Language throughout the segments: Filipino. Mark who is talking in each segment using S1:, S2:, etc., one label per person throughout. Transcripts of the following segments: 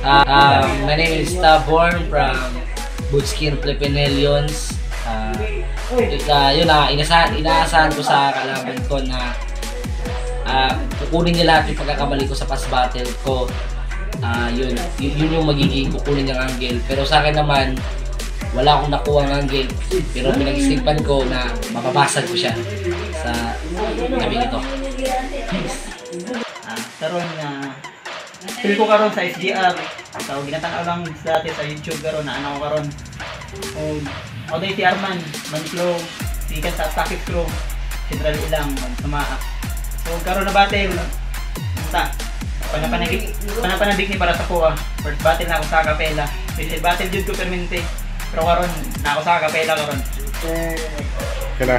S1: My name is Stubborn from Bootskin Filipinelions. Yun na, inaasahan ko sa kalaban ko na kukunin niya lahat yung pagkakamali ko sa past battle ko. Yun yung magiging kukunin niyang angle. Pero sa akin naman, wala akong nakuha ng angle. Pero pinag-isipan ko na mapapasag ko siya sa gabi ito.
S2: Karon na feel ko karon sa SGR. So ginatanaw lang dati sa YouTube karon na ano ko karon. O day si Arman, Manclo, si Kanta Takip Crew, Central ilang sumaa. So karon na battle. Basta panapanabik ni para sa kuha. First battle na ako sa Capella. Special battle jud ko permente. Pero karon na ako sa Capella karon.
S3: Kala.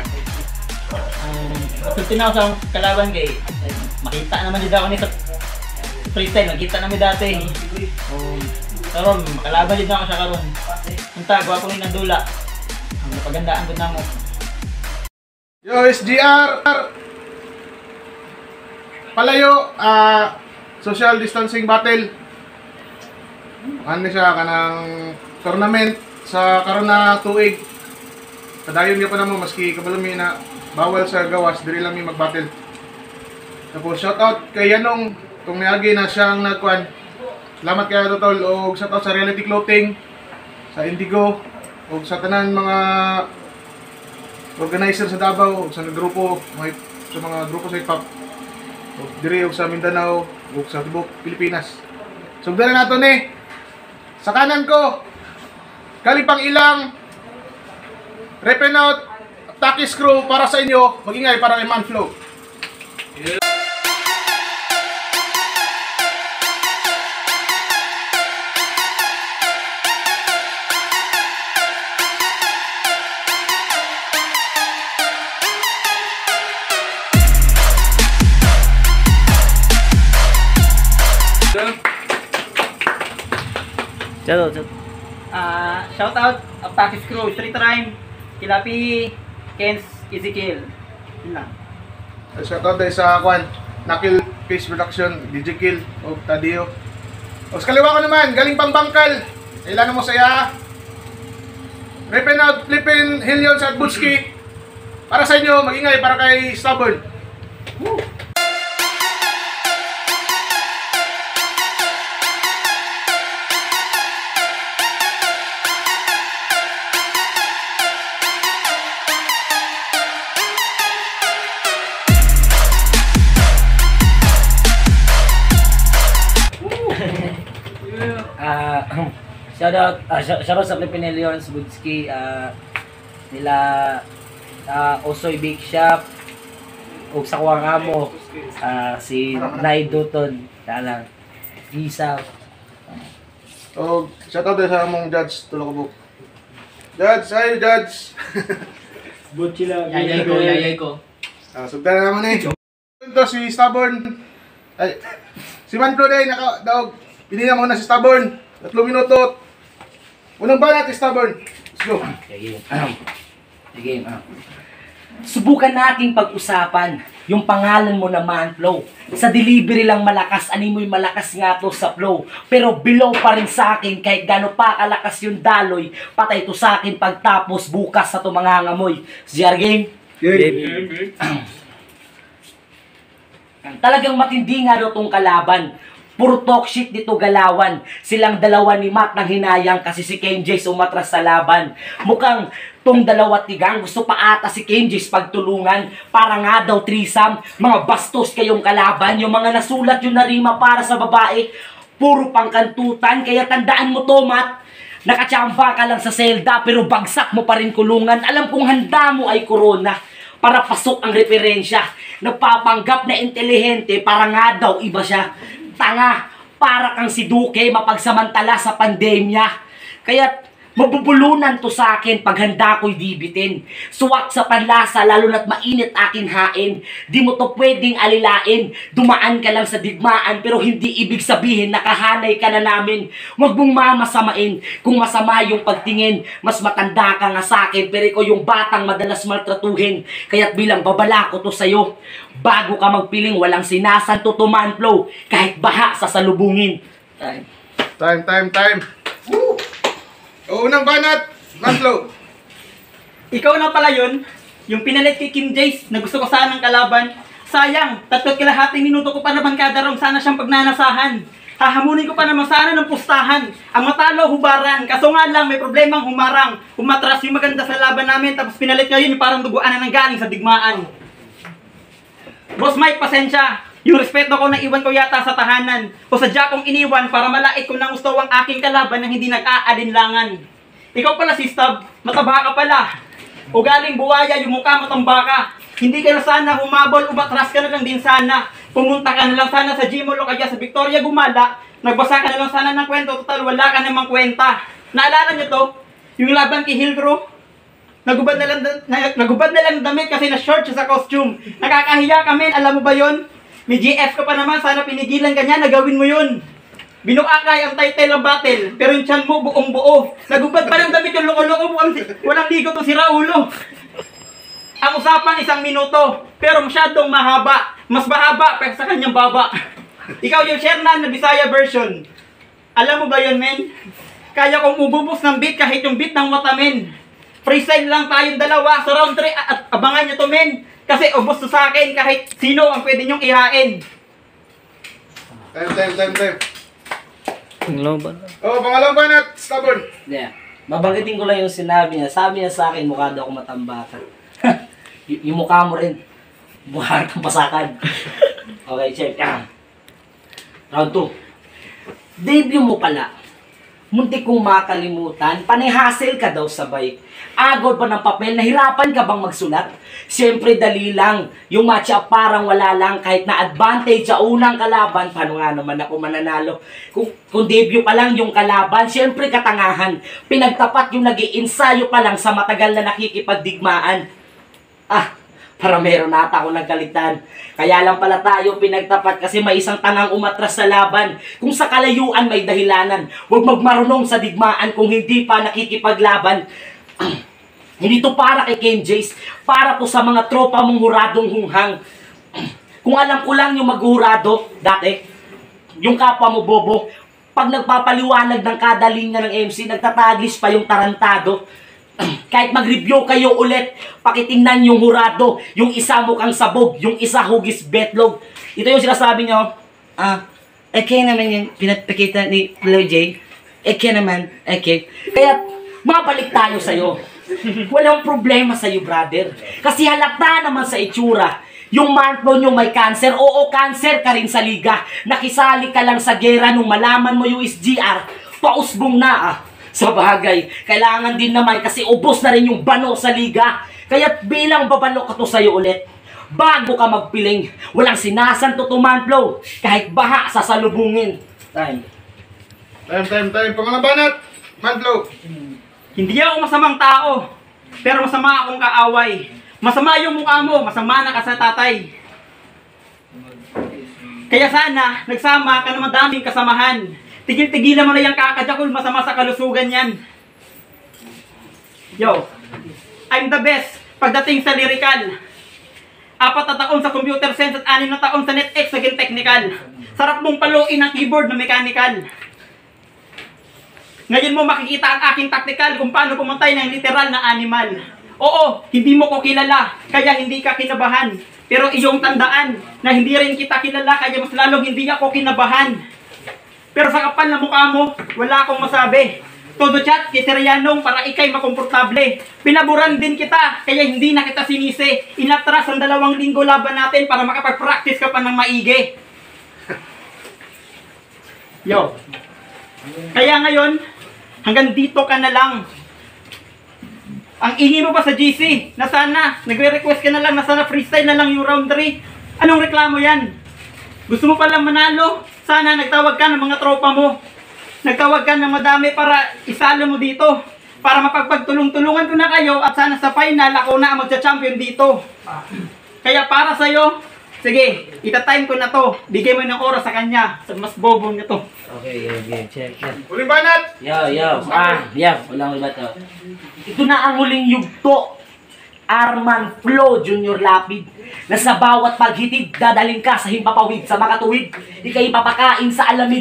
S2: Tinaw sa kalaban kay makita naman dito ako ni sa freestyle, nakita namin dati. Karon makalaban dito ako sa karon. Unta gwapo ni nandula. Ang napagandaan gud namo.
S3: Yo SGR. Palayo social distancing battle. Ano siya kanang tournament sa karon na tuig. Kadayon niya pa namo maski kabalumi na bawal sa gawas, diri lang mi mag-battle. Tapos shoutout kay Yanong, itong niagi na siyang nagkuhan. Salamat kay Totol, o shoutout sa Reality Clothing, sa Indigo, o sa tanan mga organizer sa Davao, sa grupo, sa mga grupo sa hip-hop. Diri o sa Mindanao, o sa tibok Pilipinas. Sugdan na nato ni. Sa kanan ko, kalipang ilang, repen out, Takis Crew para sa inyo, mag-ingay para kay Manflow.
S2: Shout out of Takis Crew, Street Rhyme, Kilapi, Ken's Ezekiel. Yun lang.
S3: Shoutout dahil sa Kwan, Nakil Peace Production, DJ Kill, o Tadio. O sa kaliwa ko naman, galing pang bangkal. Kailangan mo saya. Repen out, Flippin, Hillions at Butski. Para sa inyo, mag-ingay para kay Stubborn. Woo!
S1: Shoutout sa Filipinelions, Budski, nila Osoy Bake Shop, o sa kuwang amo, si Nay Duton, lang, Isa.
S3: O shoutout dahil sa among judge, tulog ko. Judge, hi judge!
S2: Butchi lang.
S1: Yayay ko.
S3: Sugdan na naman eh. Ito si Stubborn. Ay, si Manflow day, naka-daog. Pinina mo na si Stubborn. 3 minuto. Unang banat, Stubborn. Let's go.
S1: Sige. Subukan nating pag-usapan yung pangalan mo na Manflow. Sa delivery lang malakas, animoy malakas nga to sa flow. Pero below pa rin sa akin, kahit gano'n pa kalakas yung daloy, patay to sa akin pagtapos bukas sa to mga ngamoy. CR game? Game. Talagang matindi nga daw tong kalaban. Puro talk shit dito galawan. Silang dalawa ni Matt nang hinayang kasi si Kenjay umatras sa laban. Mukhang tong dalawa tigang gusto pa ata si Kenjay pagtulungan. Para nga daw threesome. Mga bastos kayong kalaban. Yung mga nasulat yung narima para sa babae. Puro pangkantutan. Kaya tandaan mo to, Matt. Nakachamba ka lang sa selda pero bagsak mo pa rin kulungan. Alam kong handa mo ay corona. Para pasok ang referensya. Nagpapanggap na intelihente para nga daw iba siya. Tanga, para kang si Duque mapagsamantala sa pandemya. Kaya mabubulunan to sa akin pag handa ko'y dibitin. Suwak sa panlasa lalo na't mainit aking hain. Di mo to pwedeng alilain. Dumaan ka lang sa digmaan pero hindi ibig sabihin nakahanay ka na namin. Huwag mong mamasamain kung masama yung pagtingin. Mas matanda ka nga sa akin pero ikaw yung batang madalas maltratuhin. Kaya't bilang babala ko to sa'yo. Bago ka magpiling walang sinasanto to Manflow kahit baha sa salubungin. Ay.
S3: Time. O, unang banat, Manflo.
S2: Ikaw na pala yun, yung pinalit kay Kim Jace na gusto ko sanang kalaban. Sayang, 3.5 minuto ko pa naman kada round sana siyang pagnanasahan. Hahamunin ko pa naman sana ng pustahan. Ang matalo, hubaran. Kaso nga lang, may problemang humarang. Umatras yung maganda sa laban namin, tapos pinalit ngayon yung parang duguan na nang galing sa digmaan. Boss Mike, pasensya. Yung respeto ko naiwan ko yata sa tahanan. O sadya kong iniwan para malait ko ng gusto ang aking kalaban nang hindi nag-aalinlangan. Ikaw pala si Stab, mataba ka pala. O galing buwaya, yung mukha matamba ka. Hindi ka na sana humabol, umatras ka na lang din sana. Pumunta ka na lang sana sa Gmall o kaya sa Victoria gumala. Nagbasa ka na lang sana ng kwento, total wala ka namang kwenta. Naalala nyo to? Yung laban kay Hillgro? Nagubad na lang damit kasi na-short siya sa costume. Nakakahiya kami, alam mo ba yon? May GF ka pa naman, sana pinigilan ka niya, nagawin mo yun. Binuakay ang title ng battle, pero yung tiyan mo buong buo. Nagubad pa ng damit yung loko-loko mo, walang ligo to si Raulo. Ang usapan 1 minuto, pero masyadong mahaba. Mas mahaba pa sa kanyang baba. Ikaw yung Shernan na Bisaya version. Alam mo ba yun, men? Kaya kong ububos ng beat kahit yung beat ng Watamin. Freestyle lang tayong dalawa sa round 3 at abangan nyo to, men. Kasi ubos to sa akin kahit sino ang pwede nyong ihain.
S3: Time. O, pangalawang banat, Stubborn.
S1: Yeah. Babanggitin ko lang yung sinabi niya. Sabi niya sa akin, mukha daw ako matambakan. Yung mukha mo rin. Mukha kang pasakan. Okay, check. Round 2. Debut mo pala. Muntik kong makalimutan. Panay-hassle ka daw sabay. Agod pa ng papel. Nahirapan ka bang magsulat? Siyempre dali lang. Yung matchup parang wala lang. Kahit na advantage sa unang kalaban. Paano nga naman ako mananalo? Kung debut pa lang yung kalaban, siyempre katangahan. Pinagtapat yung nag-iinsayo pa lang sa matagal na nakikipagdigmaan. Para meron nata ako nagkalitan. Kaya lang pala tayo pinagtapat kasi may isang tangang umatras sa laban. Kung sa kalayuan may dahilanan, huwag magmarunong sa digmaan kung hindi pa nakikipaglaban. Hindi to para kay Kim Jace, para to sa mga tropa mong huradong hunghang. Kung alam ko lang yung maghurado, dati, yung kapwa mo bobo, pag nagpapaliwanag ng kada linya ng MC, nagtataglis pa yung tarantado. Kahit mag-review kayo ulit, pakitingnan yung hurado, yung isa mukhang sabog, yung isa hugis betlog. Ito yung sinasabi nyo, okay naman yung pinapakita ni Floyd J. Okay naman, okay. Kaya, mabalik tayo sa'yo. Walang problema sa'yo, brother. Kasi halata naman sa itsura. Yung Manflo nyo may cancer, oo, cancer ka rin sa liga. Nakisali ka lang sa gera nung malaman mo yung SGR, pausbong na Sa bagay, kailangan din naman kasi ubos na rin yung bano sa liga. Kaya bilang babalo ka to sa'yo ulit. Bago ka magpiling, walang sinasanto to Manflo. Kahit baha sasalubungin. Time.
S3: Pangalawang banat, Manflo.
S2: Hindi ako masamang tao, pero masama akong kaaway. Masama yung mukha mo, masama na ka sa tatay. Kaya sana, nagsama ka ng madaming kasamahan. Tigil-tigilan mo na yung kakajakul, masama sa kalusugan yan. Yo, I'm the best pagdating sa lyrical. 4 na taon sa computer science at 6 na taon sa NetX naging technical. Sarap mong paluin ang keyboard na mechanical. Ngayon mo makikita ang aking tactical kung paano pumatay ng literal na animal. Oo, hindi mo ko kilala, kaya hindi ka kinabahan. Pero iyong tandaan na hindi rin kita kilala, kaya mas lalong hindi ako kinabahan. Pero sa kapal na mukha mo, wala akong masabi. Todo chat kay Serianong para ikay makomportable. Pinaburan din kita, kaya hindi na kita sinisi. Inatras ang 2 linggo laban natin para makapag-practice ka pa ng maigi. Yo. Kaya ngayon, hanggang dito ka na lang. Ang ingi mo pa sa GC, na sana, nagre-request ka na lang, na sana freestyle na lang yung round 3. Anong reklamo yan? Gusto mo palang manalo? Sana nagtawag ka ng mga tropa mo. Nagtawag ka ng madami para isalo mo dito. Para mapagpagtulong-tulungan ko na kayo at sana sa final ako na ang magcha-champion dito. Kaya para sa'yo, sige, itatime ko na to. Bigay mo ng oras sa kanya. Sa mas bobo na to.
S1: Okay, check.
S3: Huling banat.
S1: Walang iba to. Ito na ang huling yugto. Arman Flo Junior Lapid na sa bawat paghitid dadaling ka sa himpapawid sa makatuwid, ikay papakain sa alamid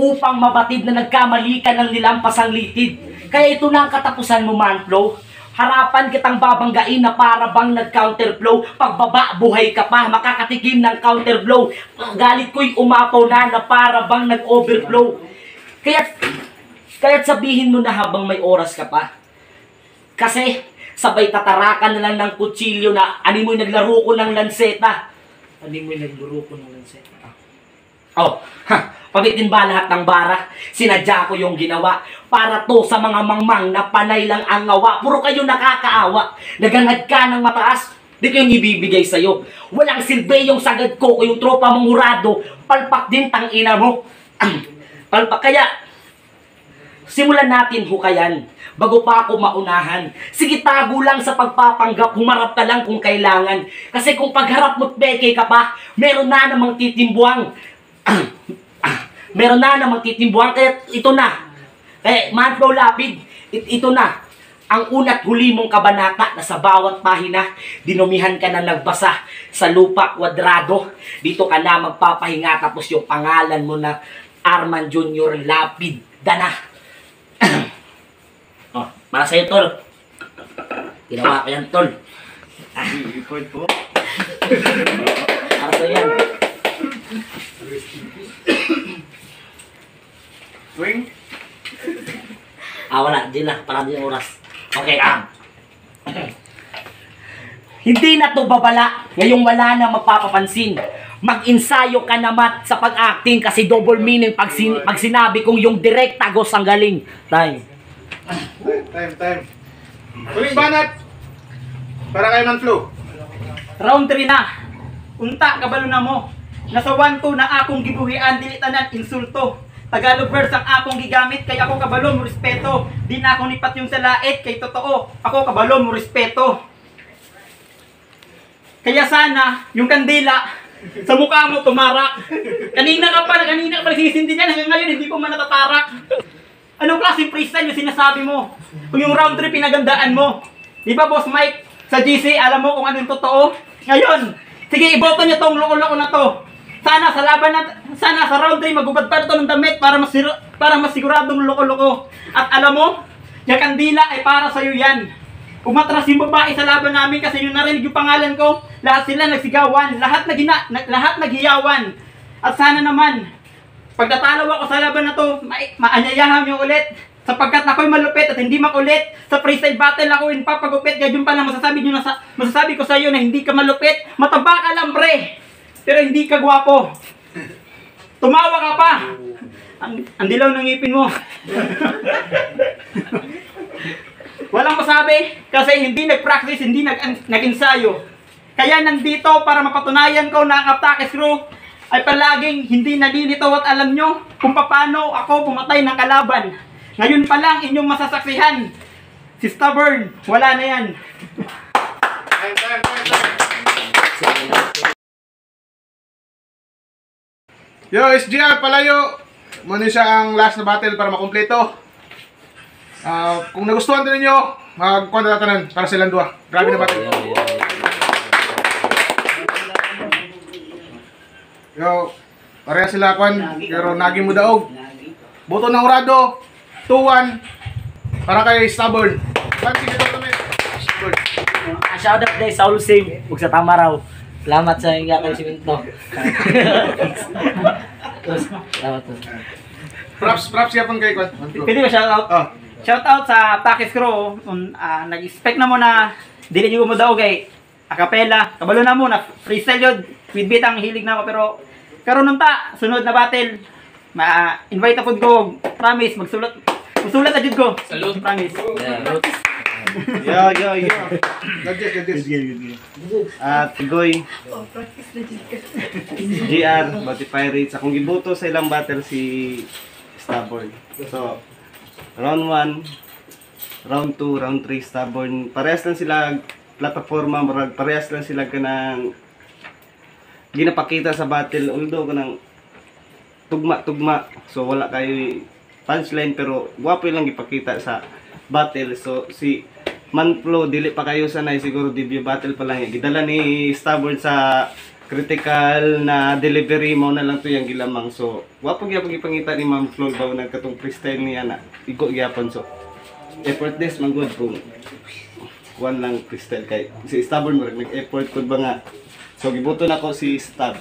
S1: upang mabatid na nagkamali ka ng nilampasang litid. Kaya ito na ang katapusan mo, Manflo. Harapan kitang babanggain na para bang nag-counterflow. Pagbaba, buhay ka pa, makakatikim ng counterblow. Galit ko'y umapaw na para bang nag-overflow. Kaya't sabihin mo na habang may oras ka pa. Kasi sabay tatarakan na lang ng kutsilyo na animoy naglaro ko ng lanseta. Animoy naglaro ko ng lanseta. Oh, pabitin ba lahat ng bara? Sinadya ko yung ginawa para to sa mga mangmang na panay lang ang ngawa. Puro kayo nakakaawa. Nagangad ka ng mataas, di ko yung ibibigay sa'yo. Walang silbi yung sagad ko yung tropa mong hurado. Palpak din tang ina mo. Palpak kaya. Simulan natin hukayan bago pa ako maunahan. Sige, tago lang sa pagpapanggap, humarap ka lang kung kailangan. Kasi kung pagharap mo't beke ka pa, meron na namang titimbuang. Meron na namang titimbuhan, kaya ito na. Manflo Lapid, ito na. Ang una't huli mong kabanata na sa bawat pahina, dinumihan ka na nagbasa sa lupa kwadrado. Dito ka na magpapahinga tapos yung pangalan mo na Arman Jr. Lapid Dana. Oh, para sa'yo, tol. Ginawa ko yan, tol.
S2: Record po.
S1: Para sa'yo yan.
S3: Swing.
S1: Wala. Di na. Para di oras. Okay, Hindi na to babala. Ngayong wala na magpapapansin. Mag-insayo ka naman sa pag-acting kasi double meaning pag sinabi kong yung direct tagos ang galing. Time.
S3: Time. Huling banat. Para kay Manflo.
S2: Round 3 na. Unta, kabalo na mo. Nasa 1-2 na akong gibuhian, dili tanan insulto. Tagalog verse ang akong gigamit, kay ako kabalo mo respeto. Di na ako nipat yung salait, kay totoo. Ako kabalo mo respeto. Kaya sana, yung kandila, sa mukha mo tumarak. Kanina ka pa nagsisindi niyan, hanggang ngayon hindi ko man natatarak. Anong klaseng freestyle yung sinasabi mo? Kung yung round 3 pinagandaan mo. Di ba, Boss Mike? Sa GC, alam mo kung anong totoo? Ngayon, sige, iboto niyo tong loko-loko na to. Sana sa laban na, sana sa round 3 magubad pa ito ng damit para masiguradong loko-loko. At alam mo, yung kandila ay para sa'yo yan. Umatras yung babae sa laban namin kasi yung narinig yung pangalan ko, lahat sila nagsigawan, lahat naghiyawan. At sana naman, pag natalaw ako sa laban na to, maanyayahan nyo ulit. Sapagkat ako'y malupit at hindi makulit. Sa freestyle battle ako yung papagupit. Ganyan pa lang masasabi ko sa iyo na hindi ka malupit. Mataba ka lang, pre. Pero hindi ka gwapo. Tumawa ka pa. Ang dilaw ng ngipin mo. Walang masabi kasi hindi nag-practice, hindi nag-ensayo. Kaya nandito para mapatunayan ko na ang Aptakes Crew ay palaging hindi nalilito at alam nyo kung paano ako pumatay ng kalaban. Ngayon pa lang inyong masasaksihan. Si Stubborn, wala na yan.
S3: Time. Yo, SGR, palayo. Muna siya ang last na battle para makumpleto. Kung nagustuhan din ninyo, magkuhan na tanan para silang dua. Grabe na battle. Yo, pareha sila kwan, pero naging mo daog. Boto ng Urado, 2-1 para kay Stubborn. Sige daw kami.
S1: Shout out kay Saul Sim, ug sa tama raw. Salamat sa inyo kay Siminto. Salamat.
S3: Props yapon kay kwan.
S2: Pwede ba shout out?
S3: Oh.
S2: Shout out sa Aptakes Crew. Nag-expect na mo na dili nyo mo daw kay acapella. Kabalo na mo na freestyle yun. With beat ang hilig na ako pero karon nung sunod na battle. Ma-invite ako ko. Promise magsulat na jud ko. Salute, promise.
S4: Yo.
S3: Gadget.
S4: At Goy. GR, Bati Pirates. Akong giboto sa ilang battle si Stubborn. So, round 1, round 2, round 3, Stubborn. Parehas lang sila plataforma, parehas lang sila kanang ginapakita sa battle. Although kanang tugma. So, wala kayo punchline pero guwapo lang ipakita sa battle. So, si Manflo, dili pa kayo sanay, siguro debut battle pa lang yan. Gidala ni Stubborn sa critical na delivery mo na lang to yung gilamang. So, wapag yapag ipangita ni Ma'am Flo daw nagkatong freestyle niya na igo gyapon. So, effortless man good kung one lang freestyle kay si Stubborn mo nag-effort ko ba nga. So, gibuto na ko si Stab.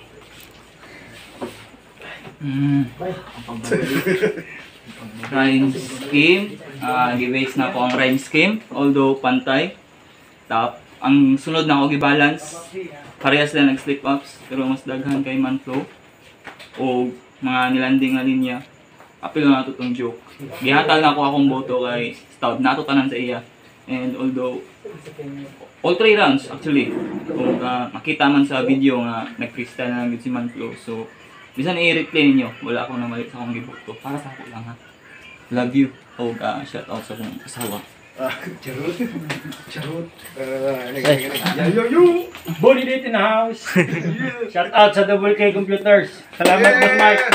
S5: Rhyme scheme. Gi-base na ko ang rhyme scheme. Although pantay. Ang sunod na ako gi-balance. Parehas lang nag-slip ups. Pero mas daghan kay Manflow. O mga nilanding na linya. Apil na ito itong joke. Gihatag na ako akong boto kay Stab. Nato tanan sa iya. And although all 3 rounds actually. O makita man sa video nga nag-freestyle na lang si Manflow. So bisan i-replay ninyo, wala akong namalit sa akong giboto. Para sa ako lang ha. Love you. O shout out sa akong asawa.
S3: Charot. Charot.
S6: Bully date in the house. Shout out sa Double K Computers. Salamat Boss Mike.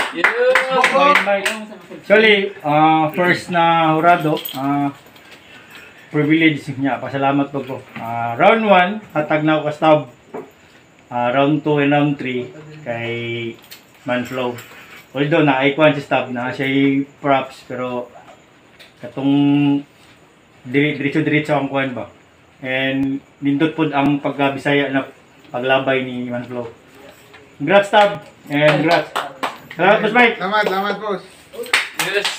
S6: Actually, first na hurado, privilege niya. Pasalamat po ko. Round 1, hatag na ako ka Stab. Round 2 and round 3 kay Manflow. Although na-icon si Stab na siya props pero katong diretso ang kuhan ba. And nindot po ang pagkabisaya na paglabay ni Manflow. Congrats Stab and congrats. Salamat Boss Mike.
S3: Salamat, boss.
S5: Yes.